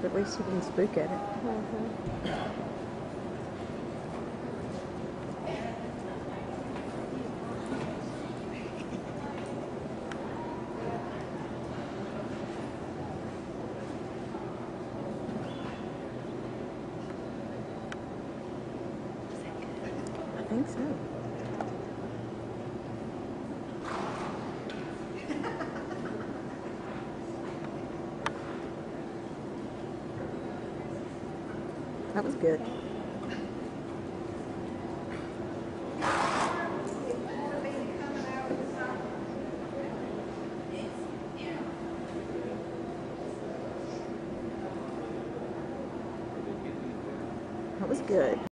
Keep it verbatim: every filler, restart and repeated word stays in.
at least he didn't spook at it. Mm-hmm. I think so. That was good. That was good.